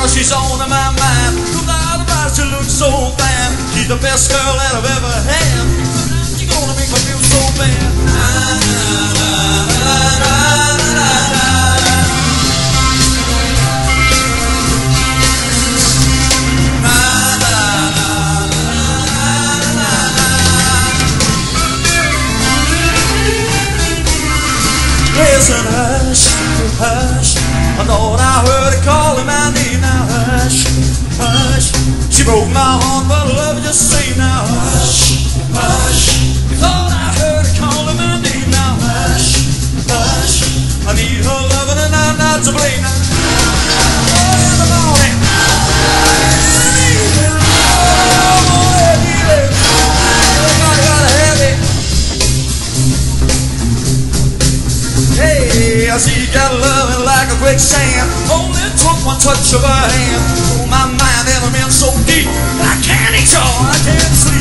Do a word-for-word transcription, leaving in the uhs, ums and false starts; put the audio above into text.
she's on my mind. No doubt about it, she looks so fine. She's the best girl that I've ever had. She's gonna make me feel so bad. Listen, hush, hush. I thought I heard her calling my name. Now hush, hush. She broke my heart, but love just say now hush, hush. Thought I heard her calling my name. Now hush, hush. I need her loving and I'm not to blame. Now oh, in the morning, hey, I see you got loving like a quicksand. Only took one touch of her hand. Oh, my mind and I'm in so deep I can't eat y'all, I can't sleep.